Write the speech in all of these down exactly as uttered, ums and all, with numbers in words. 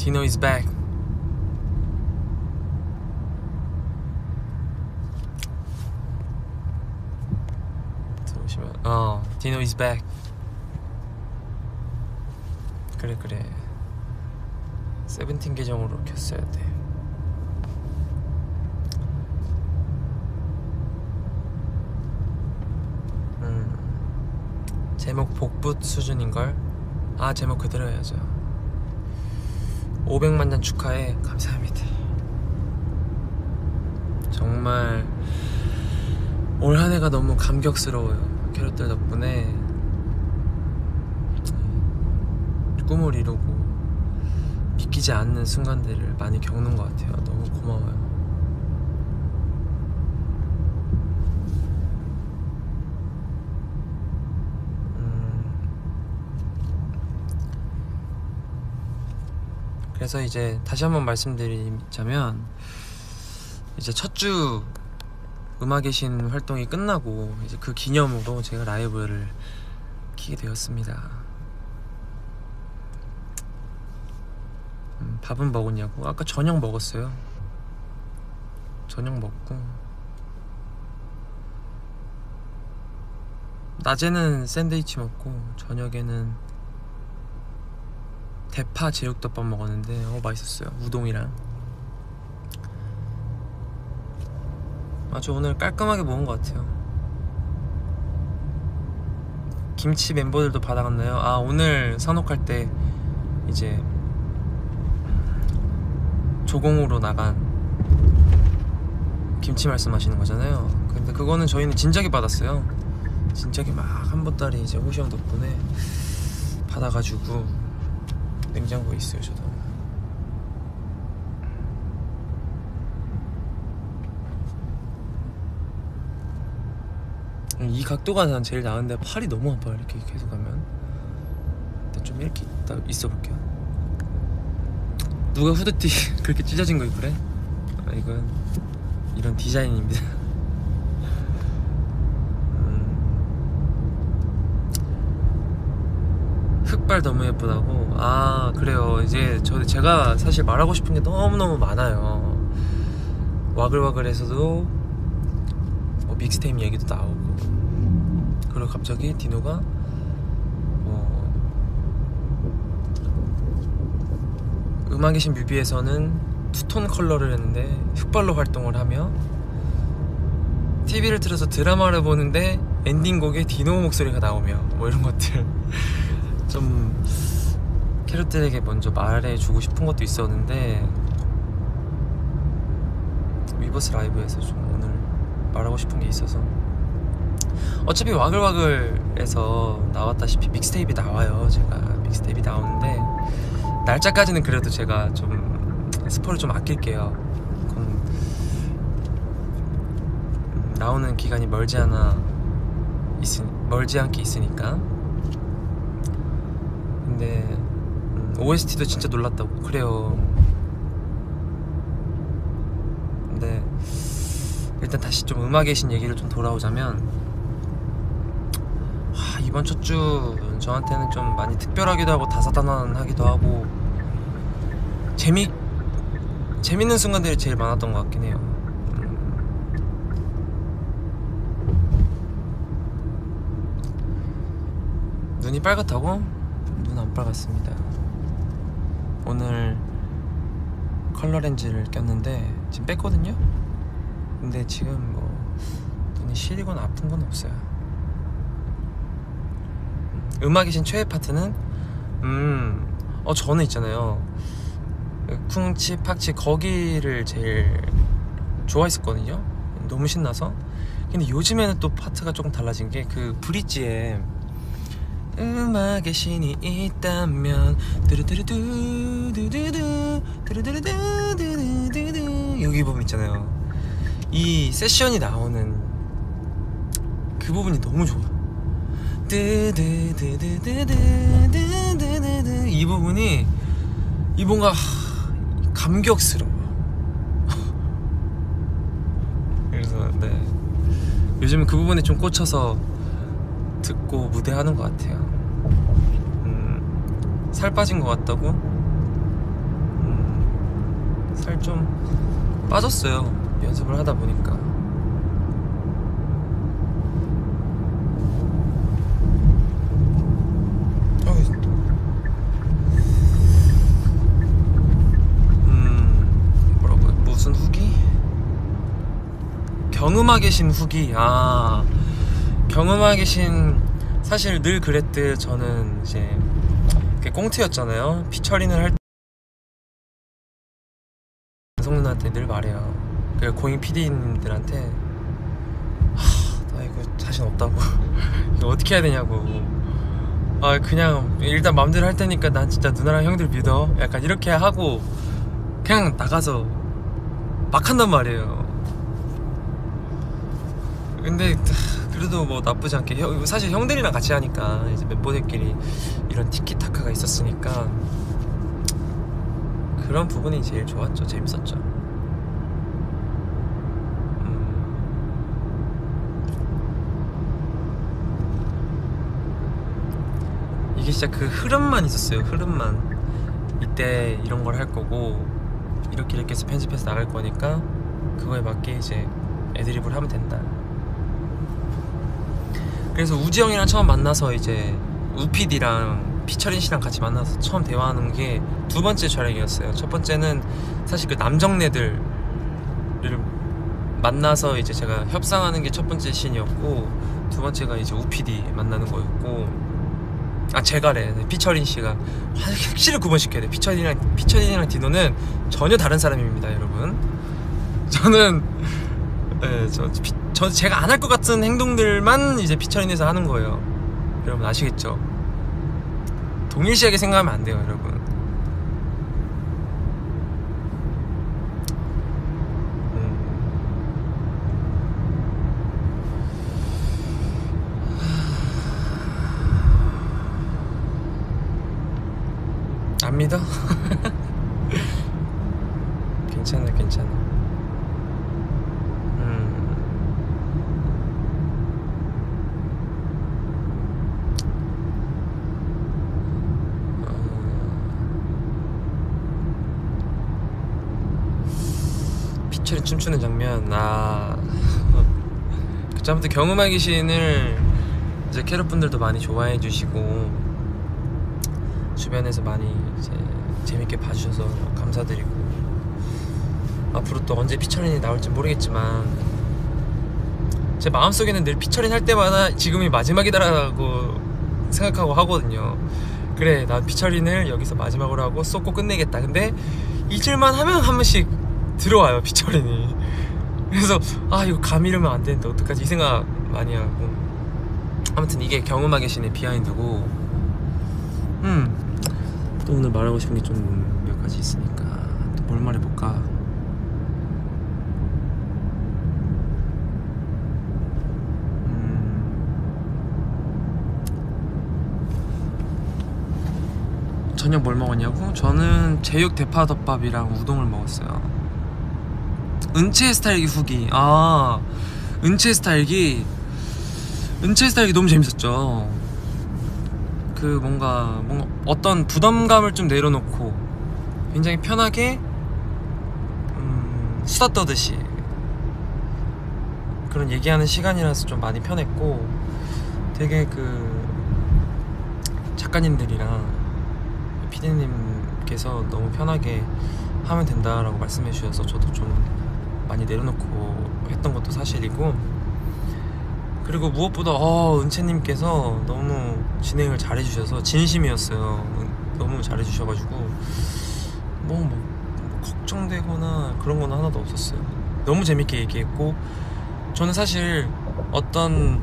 Dino is back. 들어오시면 어 Dino is back. 그래 그래 세븐틴 계정으로 켰어야 돼. 음 제목 복붙 수준인걸? 아 제목 그대로 해야죠. 오백만 잔 축하해. 감사합니다. 정말 올 한 해가 너무 감격스러워요. 캐럿들 덕분에 꿈을 이루고 믿기지 않는 순간들을 많이 겪는 것 같아요. 너무 고마워요. 음 그래서 이제 다시 한번 말씀드리자면 이제 첫 주 음악의 신 활동이 끝나고 이제 그 기념으로 제가 라이브를 키게 되었습니다. 음, 밥은 먹었냐고? 아까 저녁 먹었어요. 저녁 먹고 낮에는 샌드위치 먹고 저녁에는 대파 제육덮밥 먹었는데 어 맛있었어요. 우동이랑. 아주 오늘 깔끔하게 먹은 것 같아요. 김치 멤버들도 받아갔나요? 아 오늘 산옥할 때 이제 조공으로 나간 김치 말씀하시는 거잖아요. 근데 그거는 저희는 진작에 받았어요. 진작에 막 한 보따리 이제 호시 형 덕분에 받아가지고 냉장고에 있어요. 저도 이 각도가 난 제일 나은데 팔이 너무 아파요. 이렇게 계속 하면. 일단 좀 이렇게 있다 있어 볼게요. 누가 후드티 그렇게 찢어진 거 입으래? 아, 이건 이런 디자인입니다. 음... 흑발 너무 예쁘다고? 아 그래요. 이제 저 제가 사실 말하고 싶은 게 너무너무 많아요. 와글와글에서도 뭐 믹스테이프 얘기도 나오고, 그리고 갑자기 디노가 뭐 음악의 신 뮤비에서는 투톤 컬러를 했는데 흑발로 활동을 하며 티비를 틀어서 드라마를 보는데 엔딩곡에 디노 목소리가 나오며 뭐 이런 것들 좀 캐럿들에게 먼저 말해주고 싶은 것도 있었는데 위버스 라이브에서 좀 오늘 말하고 싶은 게 있어서, 어차피 와글와글에서 나왔다시피 믹스테이프이 나와요. 제가 믹스테이프이 나오는데 날짜까지는 그래도 제가 좀 스포를 좀 아낄게요. 그럼 나오는 기간이 멀지 않아 있으, 멀지 않게 있으니까. 근데 음, 오에스티도 진짜 놀랐다고. 그래요. 근데 일단 다시 좀 음악의 신 얘기를 좀 돌아오자면, 하, 이번 첫 주 저한테는 좀 많이 특별하기도 하고 다사다난하기도 하고 재미 재밌는 순간들이 제일 많았던 것 같긴 해요. 음. 눈이 빨갛다고? 눈 안 빨갛습니다. 오늘 컬러 렌즈를 꼈는데 지금 뺐거든요? 근데 지금 뭐 눈이 시리거나 아픈 건 없어요. 음악의 신 최애 파트는 음, 어 저는 있잖아요, 쿵치 팍치 거기를 제일 좋아했었거든요. 너무 신나서. 근데 요즘에는 또 파트가 조금 달라진 게 그 브릿지에 음악의 신이 있다면 두루두루두 두두두 두루두루두 두두두 여기 부분 있잖아요. 이 세션이 나오는 그 부분이 너무 좋아. 두두두두두두두두두 이 부분이 이 뭔가 감격스러워. 그래서 네, 요즘 그 부분에 좀 꽂혀서 듣고 무대하는 것 같아요. 음, 살 빠진 것 같다고? 살 좀 빠졌어요. 연습을 하다 보니까. 음 뭐라고요? 무슨 후기? 경음하 계신 후기. 아, 경음하 계신, 사실 늘 그랬듯 저는 이제 꽁트였잖아요. 피처링을 할 때 방송 누나한테 늘 말해요. 그리고 고잉 피디님들한테, 하, 나 이거 자신 없다고. 이거 어떻게 해야 되냐고. 아, 그냥 일단 맘대로 할 테니까 난 진짜 누나랑 형들 믿어, 약간 이렇게 하고 그냥 나가서 막 한단 말이에요. 근데 그래도 뭐 나쁘지 않게, 형, 사실 형들이랑 같이 하니까 이제 멤버들끼리 이런 티키타카가 있었으니까 그런 부분이 제일 좋았죠. 재밌었죠. 음. 이게 진짜 그 흐름만 있었어요. 흐름만. 이때 이런 걸 할 거고 이렇게 이렇게 해서 편집해서 나갈 거니까 그거에 맞게 이제 애드립을 하면 된다. 그래서 우지 형이랑 처음 만나서 이제 우피디랑 피처린 씨랑 같이 만나서 처음 대화하는 게 두 번째 촬영이었어요. 첫 번째는 사실 그 남정네들을 만나서 이제 제가 협상하는 게 첫 번째 씬이었고, 두 번째가 이제 우피디 만나는 거였고, 아 제가래 피처린 씨가 확실히 구분시켜야 돼. 피처린이랑 피처린이랑 디노는 전혀 다른 사람입니다, 여러분. 저는 네, 저, 피, 저 제가 안 할 것 같은 행동들만 이제 피처링에서 하는 거예요. 여러분 아시겠죠? 동일시하게 생각하면 안 돼요, 여러분. 음. 안 믿어? 괜찮아, 괜찮아. 피처링 춤추는 장면, 아 그쵸. 아무튼 경음하 귀신을 이제 캐럿분들도 많이 좋아해 주시고 주변에서 많이 이제 재밌게 봐주셔서 감사드리고, 앞으로 또 언제 피처링이 나올지 모르겠지만 제 마음속에는 늘 피처링 할 때마다 지금이 마지막이다라고 생각하고 하거든요. 그래, 난 피처링을 여기서 마지막으로 하고 쏟고 끝내겠다. 근데 잊을만 하면 한 번씩 들어와요, 피처링이. 그래서 아 이거 감 잃으면 안 되는데 어떡하지, 이 생각 많이 하고. 아무튼 이게 경음하 계신의 비하인드고, 음, 또 오늘 말하고 싶은 게 좀 몇 가지 있으니까 또 뭘 말해볼까. 음, 저녁 뭘 먹었냐고? 저는 제육 대파덮밥이랑 우동을 먹었어요. 은채 스타일기 후기. 아, 은채 스타일기 은채 스타일기 너무 재밌었죠. 그 뭔가 뭔가 어떤 부담감을 좀 내려놓고 굉장히 편하게 음, 수다 떠듯이 그런 얘기하는 시간이라서 좀 많이 편했고, 되게 그 작가님들이랑 피디님께서 너무 편하게 하면 된다라고 말씀해 주셔서 저도 좀 많이 내려놓고 했던 것도 사실이고, 그리고 무엇보다 어, 은채님께서 너무 진행을 잘해주셔서 진심이었어요. 너무 잘해주셔가지고 뭐, 뭐 걱정되거나 그런 건 하나도 없었어요. 너무 재밌게 얘기했고, 저는 사실 어떤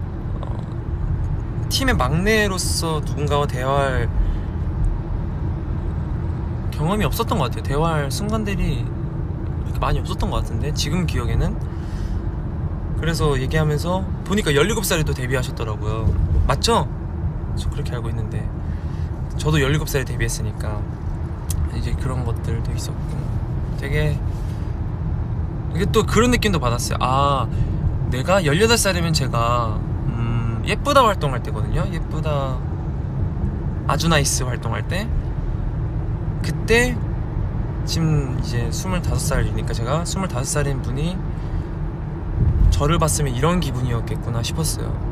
어, 팀의 막내로서 누군가와 대화할 경험이 없었던 것 같아요. 대화할 순간들이 이렇게 많이 없었던 것 같은데, 지금 기억에는. 그래서 얘기하면서 보니까 열일곱 살에 또 데뷔하셨더라고요. 맞죠? 저 그렇게 알고 있는데 저도 열일곱 살에 데뷔했으니까 이제 그런 것들도 있었고, 되게 이게 또 그런 느낌도 받았어요. 아, 내가 열여덟 살이면 제가 음, 예쁘다 활동할 때거든요. 예쁘다 아주 나이스 활동할 때, 그때 지금 이제 스물다섯 살이니까 제가 스물다섯 살인 분이 저를 봤으면 이런 기분이었겠구나 싶었어요.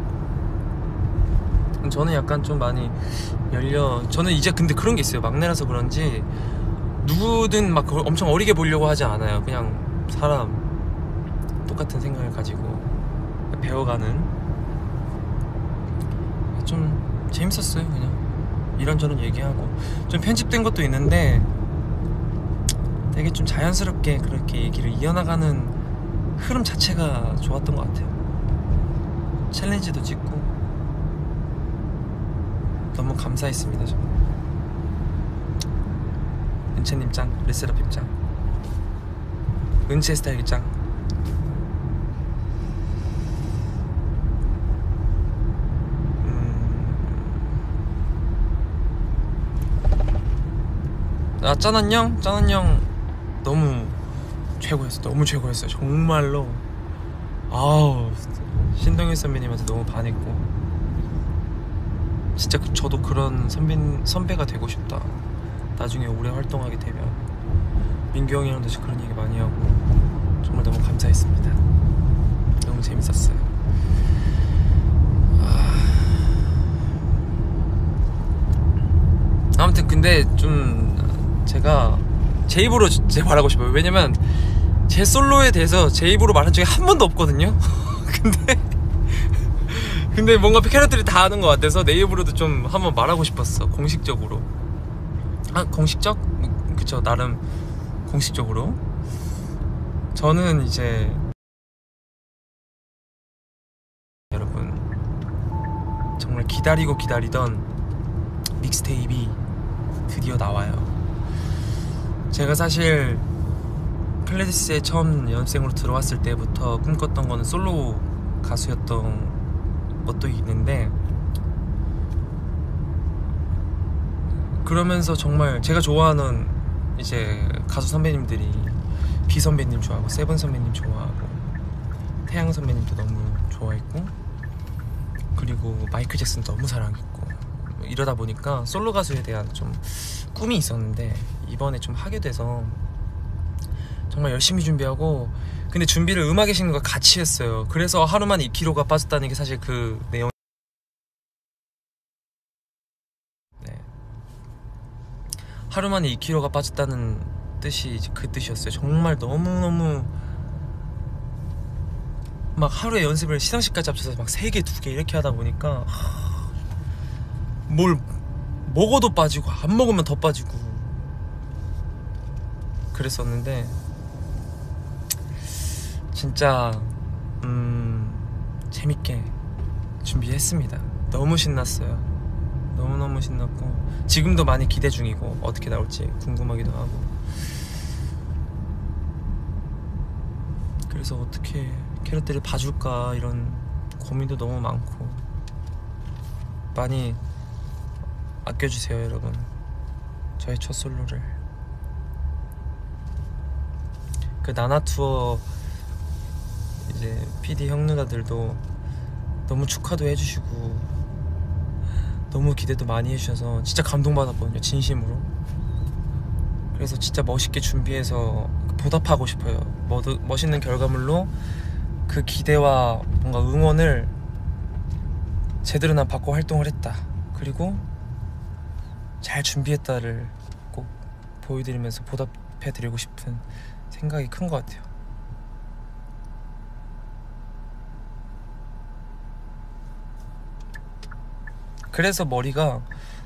저는 약간 좀 많이 열려 저는 이제 근데 그런 게 있어요. 막내라서 그런지 누구든 막 엄청 어리게 보려고 하지 않아요. 그냥 사람 똑같은 생각을 가지고 배워가는, 좀 재밌었어요. 그냥 이런저런 얘기하고 좀 편집된 것도 있는데 되게 좀 자연스럽게 그렇게 얘기를 이어나가는 흐름 자체가 좋았던 것 같아요. 챌린지도 찍고 너무 감사했습니다. 저는 은채님 짱, 르세라핌 짱, 은채 스타일 짱. 음... 아 짠안녕? 짠안녕 너무 최고였어. 너무 최고였어요. 정말로. 아우 신동엽 선배님한테 너무 반했고, 진짜 저도 그런 선배, 선배가 되고 싶다. 나중에 오래 활동하게 되면. 민규 형이랑도 그런 얘기 많이 하고 정말 너무 감사했습니다. 너무 재밌었어요. 아무튼 근데 좀 제가 제 입으로 제 말하고 싶어요. 왜냐면 제 솔로에 대해서 제 입으로 말한 적이 한 번도 없거든요. 근데 근데 뭔가 캐럿들이 다 아는 것 같아서 내 입으로도 좀 한번 말하고 싶었어. 공식적으로. 아 공식적? 그쵸, 나름 공식적으로. 저는 이제 여러분 정말 기다리고 기다리던 믹스테이프이 드디어 나와요. 제가 사실 플레디스에 처음 연습생으로 들어왔을 때부터 꿈꿨던 거는 솔로 가수였던 것도 있는데, 그러면서 정말 제가 좋아하는 이제 가수 선배님들이 비 선배님 좋아하고 세븐 선배님 좋아하고 태양 선배님도 너무 좋아했고, 그리고 마이클 잭슨 너무 사랑했고, 이러다 보니까 솔로 가수에 대한 좀 꿈이 있었는데 이번에 좀 하게 돼서 정말 열심히 준비하고, 근데 준비를 음악의 신과 같이 했어요. 그래서 하루만 이 킬로그램가 빠졌다는 게 사실 그 내용. 네. 하루만에 이 킬로그램가 빠졌다는 뜻이 그 뜻이었어요. 정말 너무너무 막 하루에 연습을 시상식까지 합쳐서 막 세 개, 두 개 이렇게 하다 보니까 뭘 먹어도 빠지고 안 먹으면 더 빠지고 그랬었는데, 진짜 음 재밌게 준비했습니다. 너무 신났어요. 너무너무 신났고 지금도 많이 기대 중이고 어떻게 나올지 궁금하기도 하고, 그래서 어떻게 캐럿들이 봐줄까 이런 고민도 너무 많고. 많이 아껴주세요 여러분, 저의 첫 솔로를. 그 나나 투어 이제 피디 형 누나들도 너무 축하도 해주시고 너무 기대도 많이 해주셔서 진짜 감동받았거든요, 진심으로. 그래서 진짜 멋있게 준비해서 보답하고 싶어요. 머드, 멋있는 결과물로 그 기대와 뭔가 응원을 제대로 난 받고 활동을 했다, 그리고 잘 준비했다를 꼭 보여드리면서 보답해드리고 싶은 생각이 큰 것 같아요. 그래서 머리가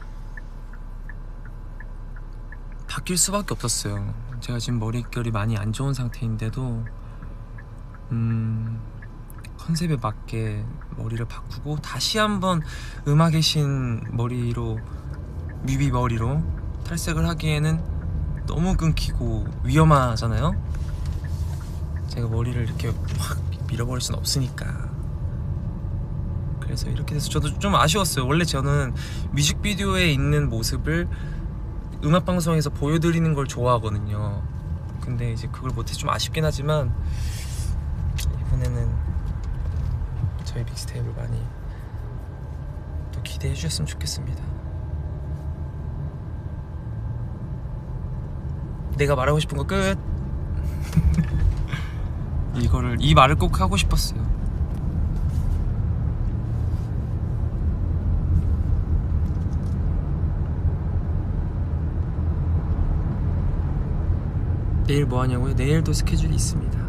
바뀔 수밖에 없었어요. 제가 지금 머릿결이 많이 안 좋은 상태인데도 음... 컨셉에 맞게 머리를 바꾸고 다시 한번 음악의 신 머리로, 뮤비 머리로 탈색을 하기에는 너무 끊기고 위험하잖아요. 제가 머리를 이렇게 확 밀어버릴 순 없으니까. 그래서 이렇게 돼서 저도 좀 아쉬웠어요. 원래 저는 뮤직비디오에 있는 모습을 음악방송에서 보여드리는 걸 좋아하거든요. 근데 이제 그걸 못해서 좀 아쉽긴 하지만 이번에는 저희 믹스테이프를 많이 또 기대해 주셨으면 좋겠습니다. 내가 말하고 싶은 거 끝. 이거를 이 말을 꼭 하고 싶었어요. 내일 뭐 하냐고요? 내일도 스케줄이 있습니다.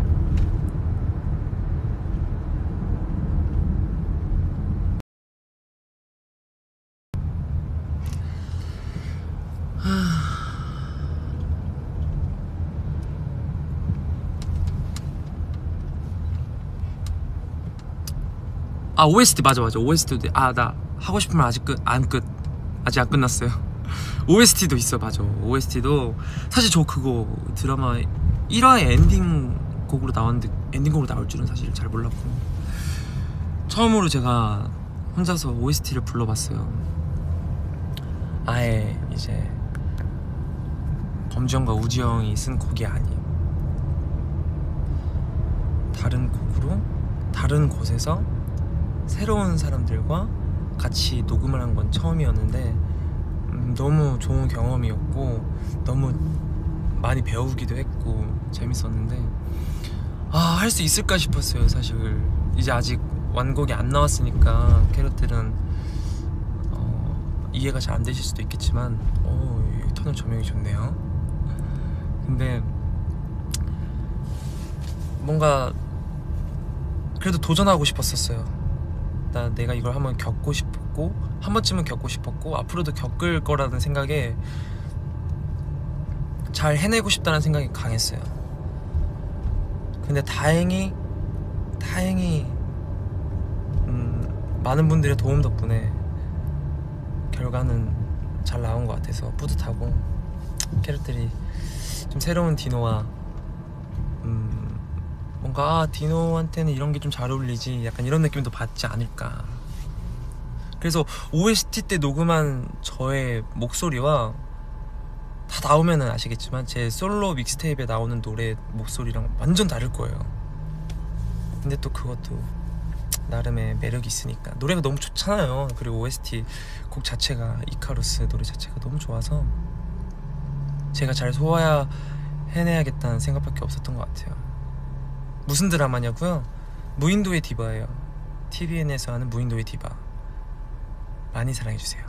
아 오에스티 맞아 맞아 오에스티도 아 나 하고 싶으면 아직 끝 안 끝 아직 안 끝났어요. 오에스티도 있어. 맞아 오에스티도 사실 저 그거 드라마 일 화의 엔딩 곡으로 나왔는데 엔딩곡으로 나올 줄은 사실 잘 몰랐고 처음으로 제가 혼자서 오에스티를 불러봤어요. 아예 이제 범지영과 우지영이 쓴 곡이 아닌 다른 곡으로 다른 곳에서 새로운 사람들과 같이 녹음을 한 건 처음이었는데 음, 너무 좋은 경험이었고 너무 많이 배우기도 했고 재밌었는데 아, 할 수 있을까 싶었어요. 사실 이제 아직 완곡이 안 나왔으니까 캐럿들은 어, 이해가 잘 안 되실 수도 있겠지만 오, 터널 조명이 좋네요. 근데 뭔가 그래도 도전하고 싶었었어요. 나 내가 이걸 한번 겪고 싶었고 한 번쯤은 겪고 싶었고 앞으로도 겪을 거라는 생각에 잘 해내고 싶다는 생각이 강했어요. 근데 다행히 다행히 음, 많은 분들의 도움 덕분에 결과는 잘 나온 것 같아서 뿌듯하고 캐럿들이 좀 새로운 디노와 음, 뭔가 아, 디노한테는 이런 게 좀 잘 어울리지 약간 이런 느낌도 받지 않을까. 그래서 오에스티 때 녹음한 저의 목소리와 다 나오면은 아시겠지만 제 솔로 믹스테이프에 나오는 노래 목소리랑 완전 다를 거예요. 근데 또 그것도 나름의 매력이 있으니까 노래가 너무 좋잖아요. 그리고 오에스티 곡 자체가 이카루스 노래 자체가 너무 좋아서 제가 잘 소화해야 해내야겠다는 생각밖에 없었던 것 같아요. 무슨 드라마냐고요? 무인도의 디바예요. 티비엔에서 하는 무인도의 디바 많이 사랑해주세요.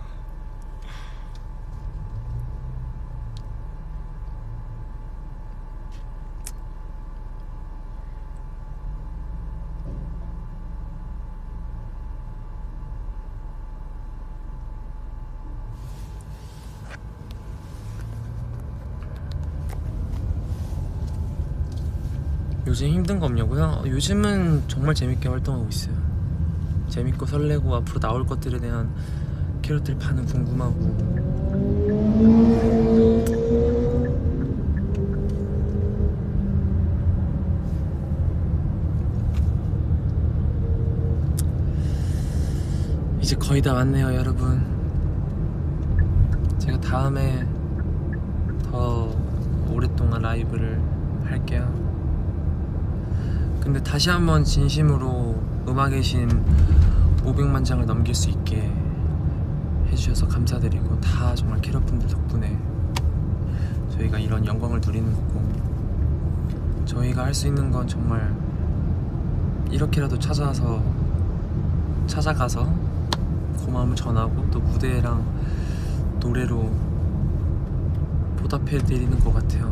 요즘 힘든 거 없냐고요? 요즘은 정말 재밌게 활동하고 있어요. 재밌고 설레고 앞으로 나올 것들에 대한 캐럿들 반응 궁금하고 이제 거의 다 왔네요 여러분. 제가 다음에 더 오랫동안 라이브를 할게요. 근데 다시 한번 진심으로 음악의 신 오백만 장을 넘길 수 있게 해주셔서 감사드리고 다 정말 캐럿분들 덕분에 저희가 이런 영광을 누리는 거고 저희가 할 수 있는 건 정말 이렇게라도 찾아서 찾아가서 고마움을 전하고 또 무대랑 노래로 보답해드리는 것 같아요.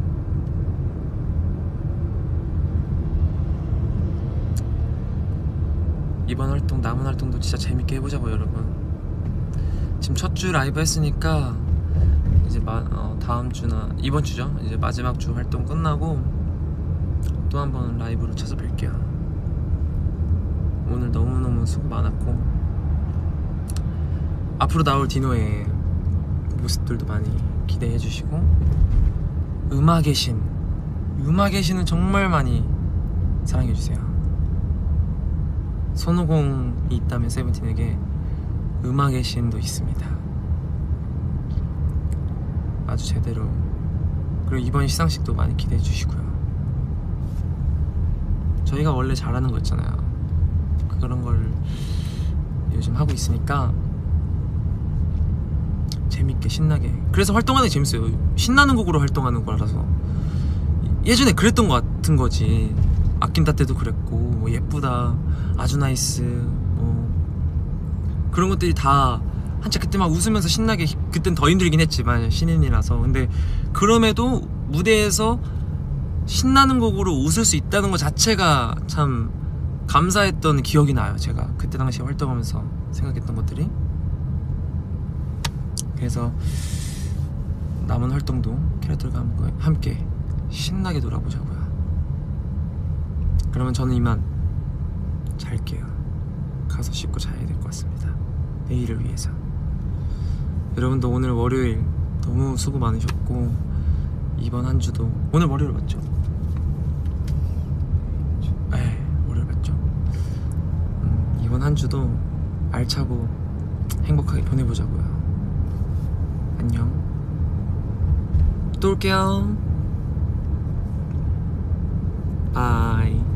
이번 활동 남은 활동도 진짜 재밌게 해보자고 여러분. 지금 첫 주 라이브 했으니까 이제 마, 어, 다음 주나 이번 주죠. 이제 마지막 주 활동 끝나고 또 한 번 라이브로 찾아뵐게요. 오늘 너무너무 수고 많았고 앞으로 나올 디노의 모습들도 많이 기대해 주시고 음악의 신 음악의 신은 정말 많이 사랑해 주세요. 손오공이 있다면 세븐틴에게 음악의 신도 있습니다. 아주 제대로. 그리고 이번 시상식도 많이 기대해 주시고요. 저희가 원래 잘하는 거 있잖아요. 그런 걸 요즘 하고 있으니까 재밌게 신나게. 그래서 활동하는 게 재밌어요. 신나는 곡으로 활동하는 거라서. 예전에 그랬던 거 같은 거지. 아낀다 때도 그랬고, 뭐 예쁘다, 아주 나이스, 뭐 그런 것들이 다 한참 그때 막 웃으면서 신나게. 그땐 더 힘들긴 했지만 신인이라서. 근데 그럼에도 무대에서 신나는 곡으로 웃을 수 있다는 것 자체가 참 감사했던 기억이 나요. 제가 그때 당시에 활동하면서 생각했던 것들이. 그래서 남은 활동도 캐럿들과 함께 신나게 놀아보자고요. 그러면 저는 이만 잘게요. 가서 씻고 자야 될 것 같습니다. 내일을 위해서. 여러분도 오늘 월요일 너무 수고 많으셨고, 이번 한 주도, 오늘 월요일 맞죠? 네, 월요일 맞죠? 음, 이번 한 주도 알차고 행복하게 보내보자고요. 안녕. 또 올게요. 바이.